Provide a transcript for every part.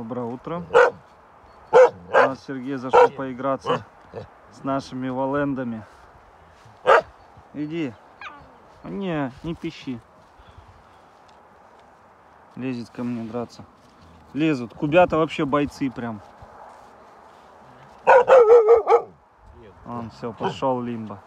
Доброе утро. У нас Сергей зашел поиграться с нашими валендами. Иди. Не пищи. Лезет ко мне драться. Лезут. Кубята вообще бойцы прям. Он все, пошел Лимба.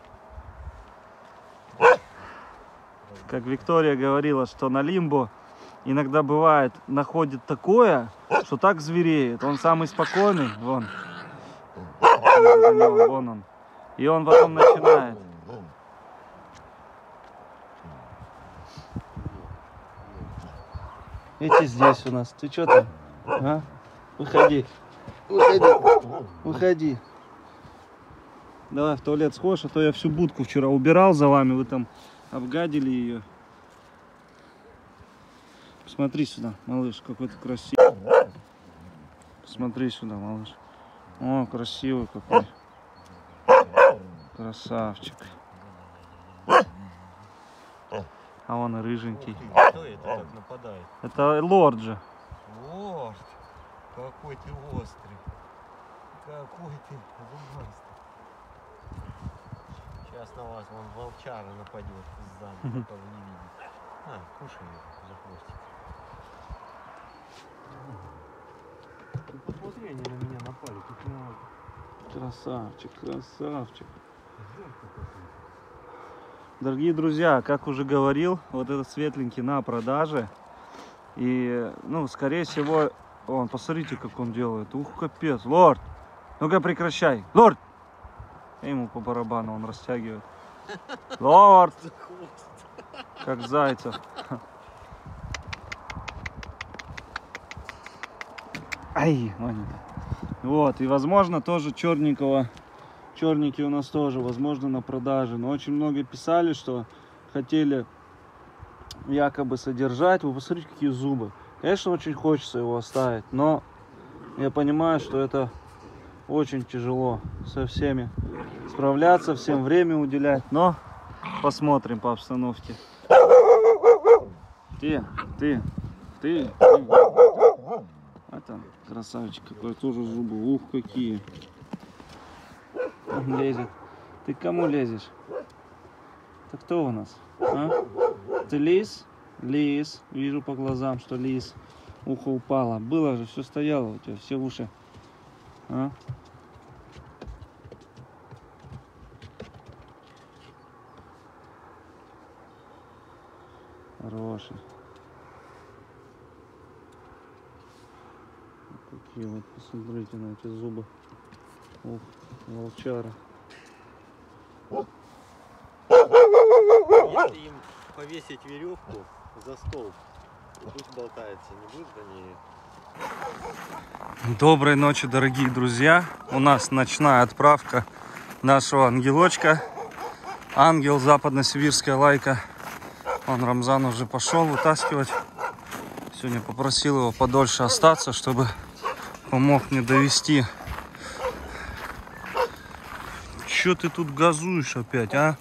Как Виктория говорила, что на Лимбо иногда бывает, находит такое, что так звереет. Он самый спокойный, вон. Вон он. И он потом начинает. Эти здесь у нас. Ты что там? А? Выходи. Выходи. Давай в туалет сходишь, а то я всю будку вчера убирал за вами. Вы там обгадили ее. Посмотри сюда, малыш, какой ты красивый. Посмотри сюда, малыш. О, красивый какой. Красавчик. А он и рыженький. Кто это так нападает? Это лорд же. Лорд. Какой ты острый. Какой ты зубастый. Сейчас на вас вон волчара нападет сзади, пока вы не видите. А, кушай за хвостик. Ты посмотри, они на меня напали. Красавчик, красавчик. Дорогие друзья, как уже говорил, вот этот светленький на продаже. И, ну, скорее всего, вон, посмотрите, как он делает. Ух, капец. Лорд, ну-ка прекращай. Лорд! Я ему по барабану, он растягивает. Лорд! Как зайцев. Ай, маленький. Вот, и возможно тоже черненького. Черненький у нас тоже, возможно, на продаже. Но очень много писали, что хотели якобы содержать. Вы посмотрите, какие зубы. Конечно, очень хочется его оставить, но я понимаю, что это очень тяжело со всеми справляться, всем время уделять. Но посмотрим по обстановке. Ты. Это красавчик какой, тоже зубы. Ух, какие. Он лезет. Ты к кому лезешь? Это кто у нас? А? Ты лис? Лис. Вижу по глазам, что лис. Ухо упало. Было же, все стояло у тебя, все уши. А? Хороший. Какие вот, посмотрите на эти зубы. Ух, волчара. Если им повесить веревку за стол, пусть болтается, не будет за ней. Доброй ночи, дорогие друзья. У нас ночная отправка нашего ангелочка. Ангел, западно-сибирская лайка. Он, Рамзан, уже пошел вытаскивать. Сегодня попросил его подольше остаться, чтобы помог мне довести. Че ты тут газуешь опять, а?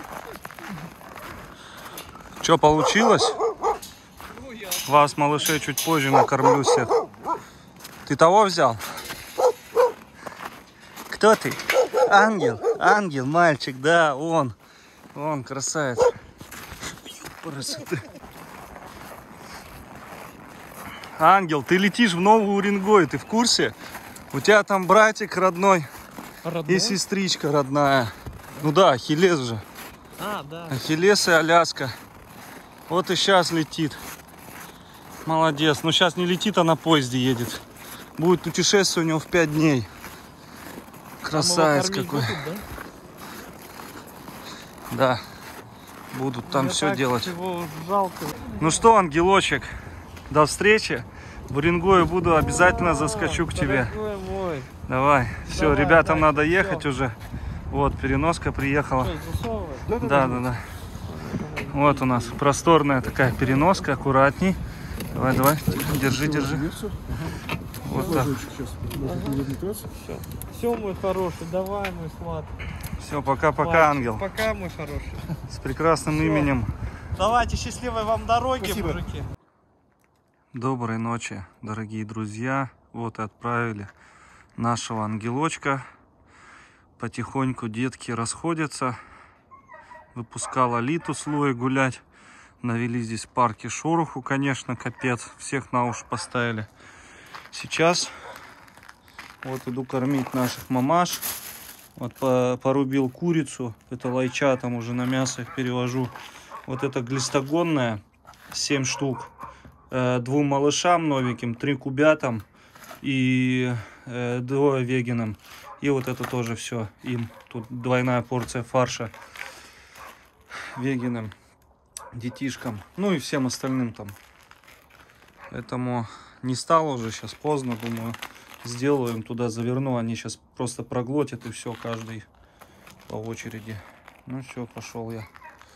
Че, получилось? Вас, малышей, чуть позже накормлю всех. Ты того взял? Кто ты? Ангел, ангел, мальчик, да, он. Он, красавец. Ангел, ты летишь в Новую Уренгой, ты в курсе? У тебя там братик родной, и сестричка родная. Ну да, Ахиллес же. А, да. Ахиллес и Аляска. Вот и сейчас летит. Молодец. Но сейчас не летит, а на поезде едет. Будет путешествие у него в 5 дней. Красавец какой. Будут, да? Да. Будут там все делать. Жалко. Ну что, ангелочек, до встречи. В Уренгое буду, обязательно заскочу к тебе. Мой. Давай. Все, давай, ребятам давай, надо ехать все. уже. Вот, переноска приехала. Да. Вот у нас просторная такая переноска, аккуратней. Давай, держи. Вот так. Все, мой хороший, давай, мой сладкий. Все, пока-пока, ангел. Пока, мой хороший. С прекрасным именем. Давайте, счастливой вам дороги, мужики. Доброй ночи, дорогие друзья. Вот и отправили нашего ангелочка. Потихоньку детки расходятся. Выпускал Алиту с Луей гулять. Навели здесь в парке шороху, конечно, капец. Всех на уши поставили. Сейчас вот иду кормить наших мамаш. Вот порубил курицу. Это лайча, там уже на мясо их перевожу. Вот это глистогонная, 7 штук. 2 малышам новеньким, 3 кубятам и 2 веганам. И вот это тоже все им. Тут двойная порция фарша веганам, детишкам, ну и всем остальным там. Поэтому не стало уже, сейчас поздно, думаю, сделаю им туда, заверну. Они сейчас просто проглотят и все, каждый по очереди. Ну все, пошел я.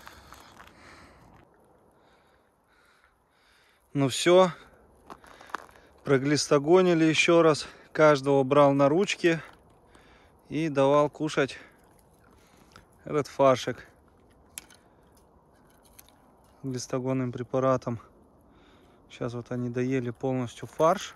Ну все, проглистогонили еще раз. Каждого брал на ручки и давал кушать этот фаршик глистогонным препаратом. Сейчас вот они доели полностью фарш.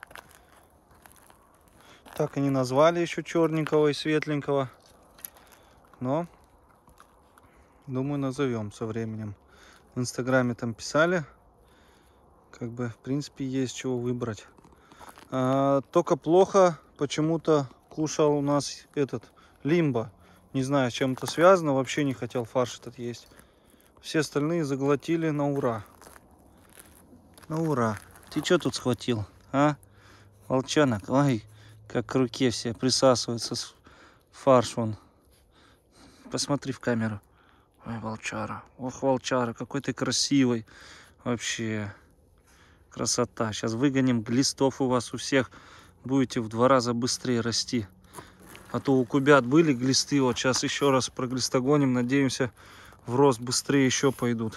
Так и не назвали еще черненького и светленького. Но, думаю, назовем со временем. В инстаграме там писали. Как бы, в принципе, есть чего выбрать. Только плохо почему-то кушал у нас этот лимбо. Не знаю, с чем это связано. Вообще не хотел фарш этот есть. Все остальные заглотили на ура. На ура. Ты что тут схватил, а? Волчонок. Ой, как к руке все присасываются. Фарш вон. Посмотри в камеру. Ой, волчара. Ох, волчара, какой ты красивый. Вообще. Красота. Сейчас выгоним глистов у вас у всех. Будете в 2 раза быстрее расти. А то у кубят были глисты. Вот сейчас еще раз проглистогоним. Надеемся, в рост быстрее еще пойдут.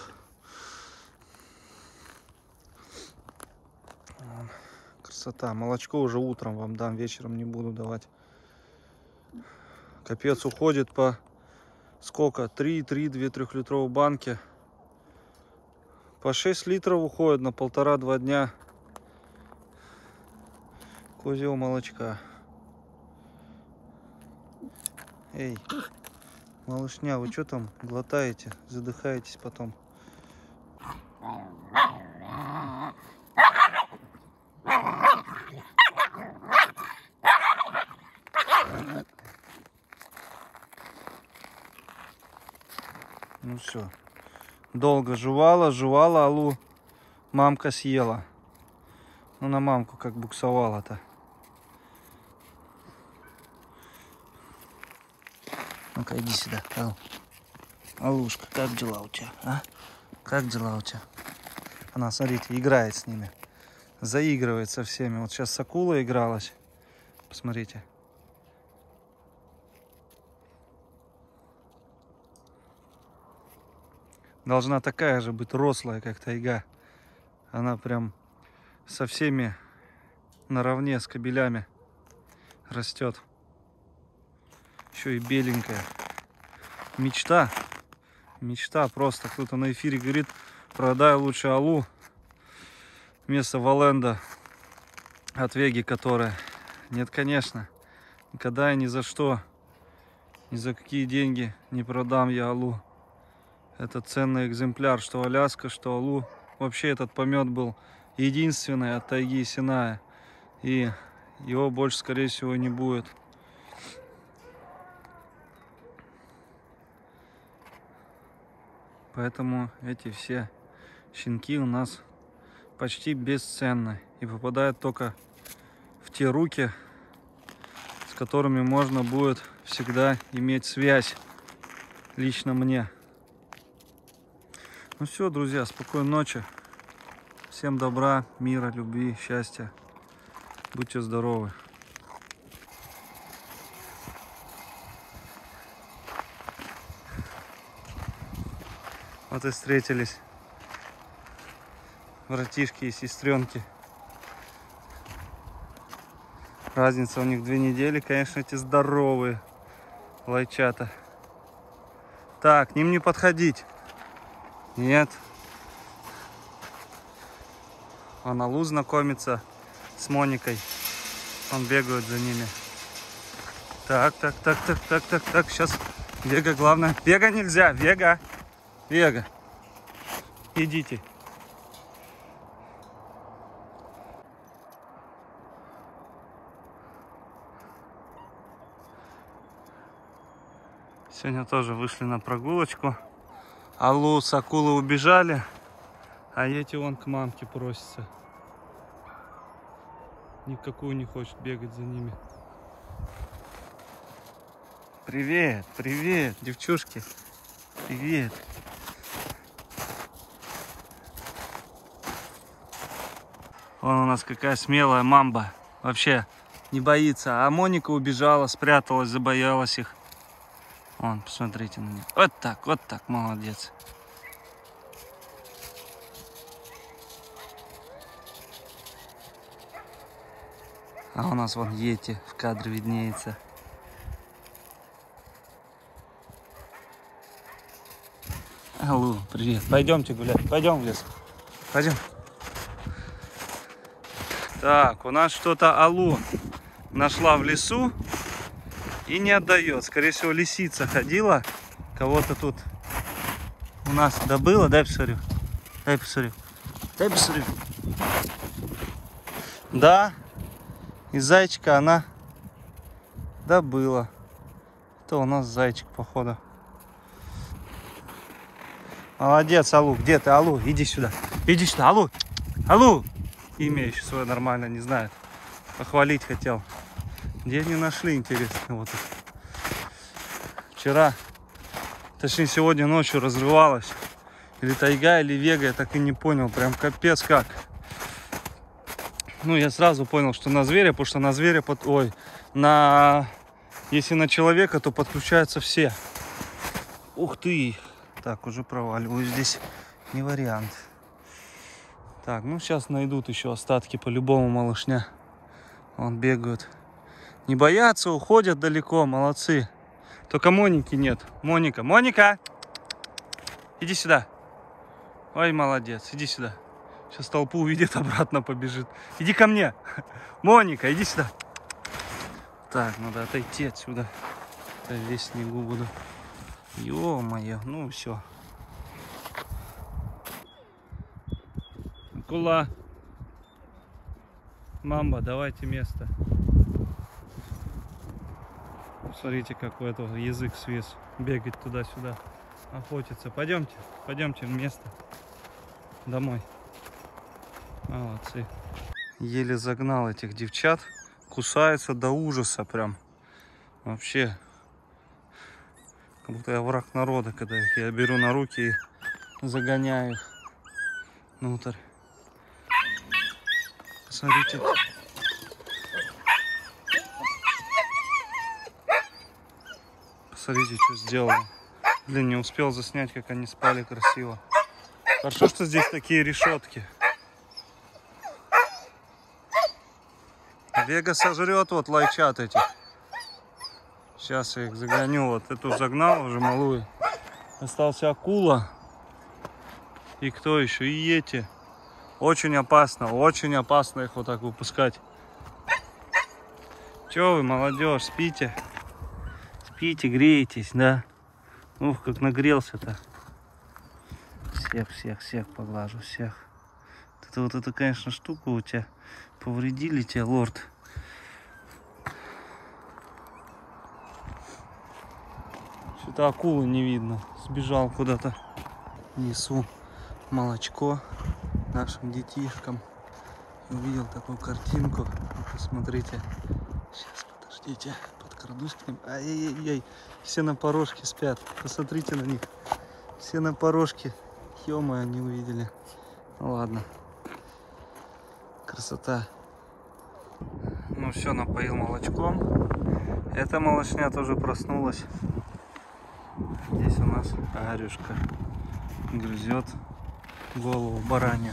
Красота. Молочко уже утром вам дам. Вечером не буду давать. Капец, уходит по сколько? 3,3, 2 трехлитровые банки. По 6 литров уходит на 1,5-2 дня козьего молочка. Эй, малышня, вы что там глотаете? Задыхаетесь потом. Ну все. Долго жевала, Алу мамка съела. Ну на мамку как буксовала-то. Ну-ка иди сюда, Алу. Алушка, как дела у тебя, а? Как дела у тебя? Она, смотрите, играет с ними. Заигрывает со всеми. Вот сейчас с акулой игралась. Посмотрите. Должна такая же быть рослая, как тайга. Она прям со всеми наравне с кобелями растет. Еще и беленькая. Мечта. Мечта просто. Кто-то на эфире говорит, продай лучше Алу вместо Валенда от Веги, которая. Нет, конечно. Никогда и ни за что, ни за какие деньги не продам я Алу. Это ценный экземпляр, что Аляска, что Алу. Вообще этот помет был единственный от тайги Синая. И его больше, скорее всего, не будет. Поэтому эти все щенки у нас почти бесценны. И попадают только в те руки, с которыми можно будет всегда иметь связь. Лично мне. Ну все, друзья, спокойной ночи. Всем добра, мира, любви, счастья. Будьте здоровы. Вот и встретились братишки и сестренки. Разница у них 2 недели, конечно, эти здоровые лайчата. Так, к ним не подходить. Нет. Он Алу знакомится с Моникой. Он бегает за ними. Так. Сейчас Вега, главное. Вега нельзя. Вега. Идите. Сегодня тоже вышли на прогулочку. Алу с акулы убежали, а эти вон к мамке просятся. Никакую не хочет бегать за ними. Привет, девчушки. Привет. Вон у нас какая смелая мамба. Вообще не боится. А Моника убежала, спряталась, забоялась их. Вон, посмотрите на них. Вот так, молодец. А у нас вон Йети в кадре виднеется. Алло, привет. Пойдемте гулять. Пойдем в лес. Пойдем. Так, у нас что-то Алу нашла в лесу и не отдает. Скорее всего, лисица ходила. Кого-то тут у нас добыла. Дай посмотрю. Да. И зайчика она добыла. Это у нас зайчик, походу. Молодец, Алу. Где ты, Алу? Иди сюда, Алу. Имя еще свое нормально не знает. Похвалить хотел. Где не нашли, интересно. Вот вчера, точнее сегодня ночью разрывалась. Или тайга, или вега, я так и не понял. Прям капец как. Ну, я сразу понял, что на зверя, потому что на зверя, если на человека, то подключаются все. Ух ты! Так, уже проваливаю. Здесь не вариант. Так, ну сейчас найдут еще остатки по-любому малышня. Вон бегают. Не боятся, уходят далеко, молодцы. Только Моники нет. Моника! Иди сюда. Ой, молодец, иди сюда. Сейчас толпу увидит, обратно побежит. Иди ко мне. Моника, иди сюда. Так, надо отойти отсюда. Я весь в снегу буду. Ё-моё, ну все. Акула. Мамба, давайте место. Смотрите, какой это язык свис. Бегать туда-сюда. Охотиться. Пойдемте в место. Домой. Молодцы. Еле загнал этих девчат. Кусаются до ужаса прям. Вообще. Как будто я враг народа, когда я беру на руки и загоняю их внутрь. Посмотрите. Посмотрите, что сделал. Блин, не успел заснять, как они спали красиво. Хорошо, что здесь такие решетки. Вега сожрет вот лайчат этих. Сейчас я их загоню. Вот эту загнал уже малую. Остался акула. И кто еще? И эти. Очень опасно их вот так выпускать. Че вы, молодежь, спите? Спите, греетесь, да? Ух, как нагрелся-то. Всех поглажу, всех. Вот это, конечно, штука у тебя. Повредили тебя, лорд. Что-то акулы не видно. Сбежал куда-то. Несу молочко нашим детишкам. Увидел такую картинку. Посмотрите. Сейчас, подождите. Подкрадусь к ним. Ай-яй-яй. Все на порожке спят. Посмотрите на них. Все на порожке. Ё-моё, они увидели. Ну ладно. Красота. Ну все, напоил молочком. Эта малышня тоже проснулась. Здесь у нас Арюшка грызет голову баранью.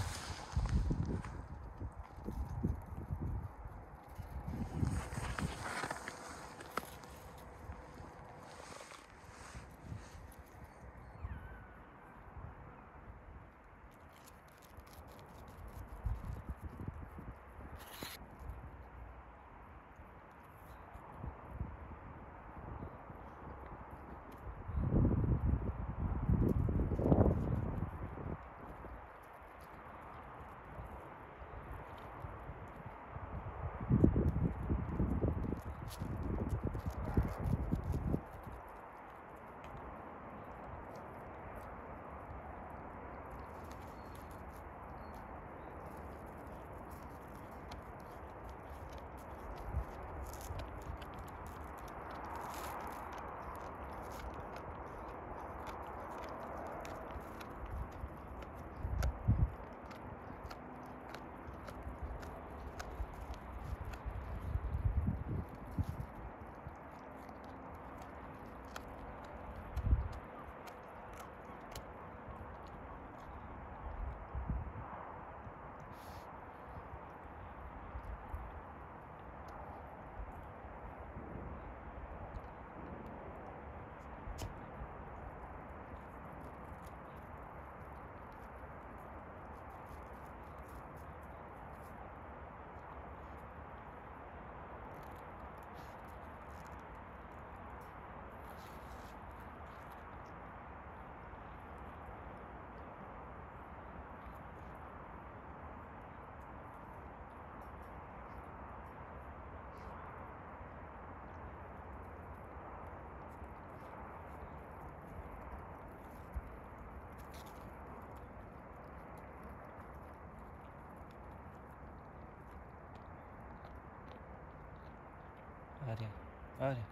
Ари, Ари.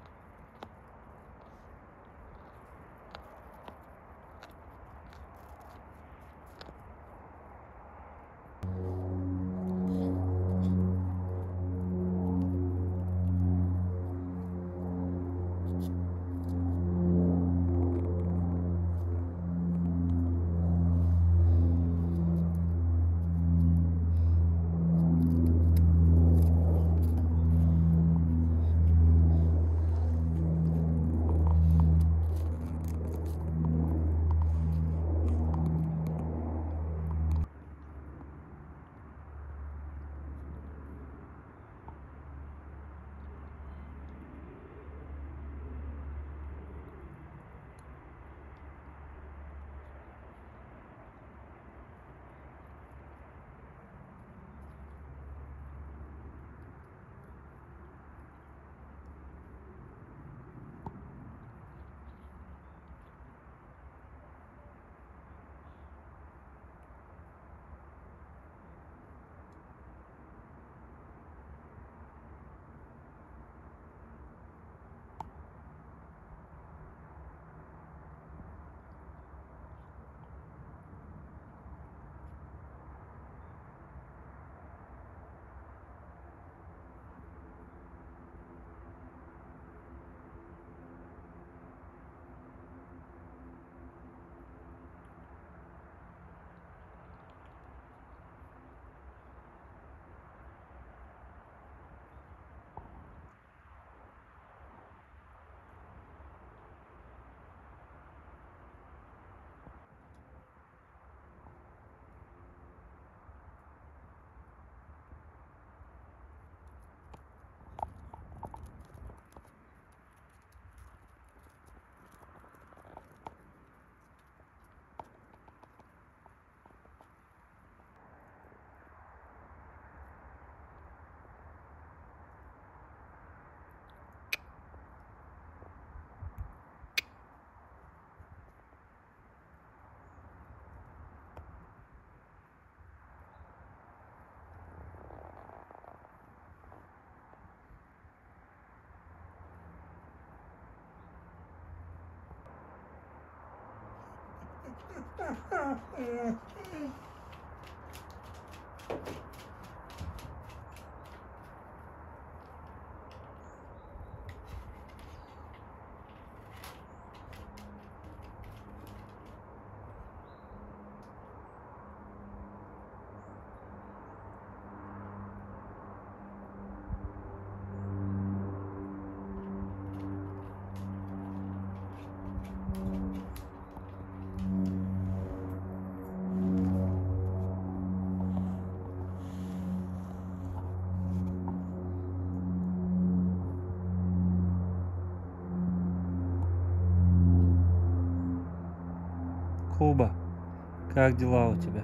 Куба, как дела у тебя?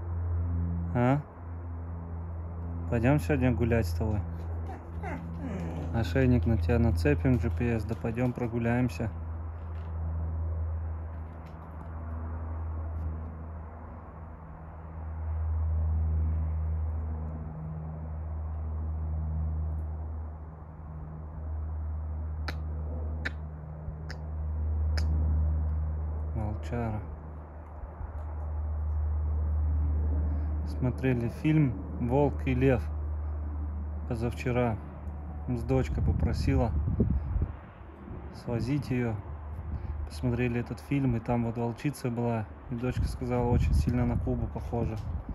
А? Пойдем сегодня гулять с тобой? Ошейник на тебя нацепим, GPS, да пойдем прогуляемся. Волчара. Смотрели фильм «Волк и лев» позавчера. С дочкой попросила свозить ее. Посмотрели этот фильм, и там вот волчица была. И дочка сказала, очень сильно на Кубу похожа.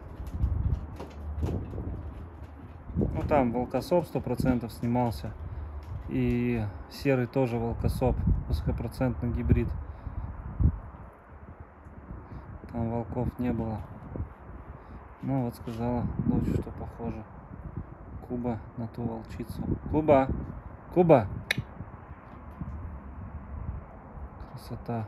Ну там волкосоп 100% снимался. И серый тоже волкосоп, высокопроцентный гибрид. Там волков не было. Ну вот сказала дочь, что похоже Куба на ту волчицу. Куба! Куба! Красота.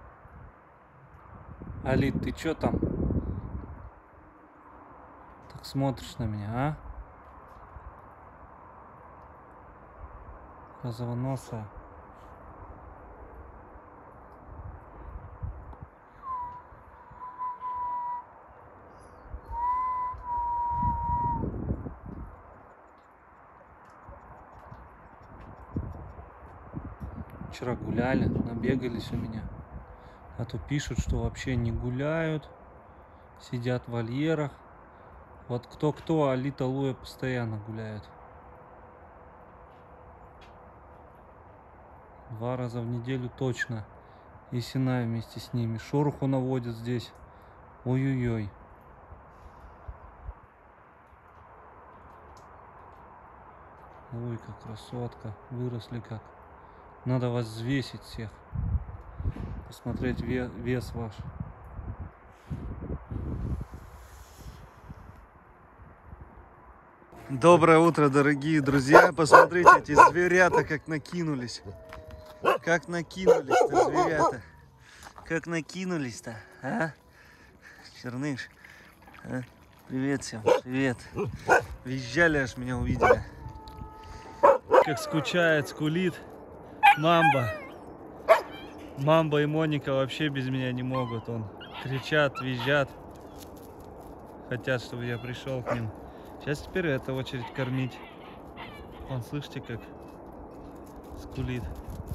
Алит, ты чё там? Так смотришь на меня, а? Розовоносая. Вчера гуляли, набегались у меня. А то пишут, что вообще не гуляют, сидят в вольерах. Вот кто-кто, а Лита Луя постоянно гуляет. 2 раза в неделю точно. И Синай вместе с ними. Шороху наводят здесь. Ой-ой-ой. Ой, как красотка. Выросли как. Надо вас взвесить всех. Посмотреть вес ваш. Доброе утро, дорогие друзья. Посмотрите, эти зверята как накинулись. Как накинулись-то, зверята. Как накинулись-то, а? Черныш. А? Привет всем, привет. Визжали, аж меня увидели. Как скучает, скулит Мамба. Мамба и Моника вообще без меня не могут. Он кричат, визжат. Хотят, чтобы я пришел к ним. Сейчас теперь это очередь кормить. Вон, слышите, как скулит.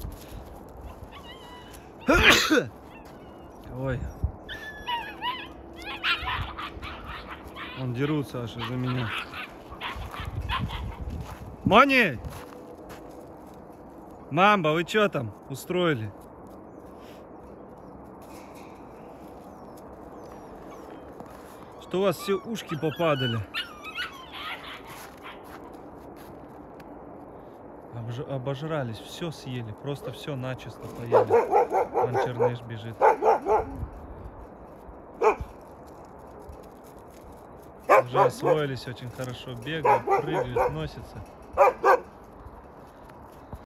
Ой. Он дерутся аж из-за меня. Мони! Мамба, вы что там устроили? Что у вас все ушки попадали? Обожрались, все съели, просто все начисто поели. Вон Черныш бежит. Уже освоились очень хорошо, бегают, прыгают, носятся.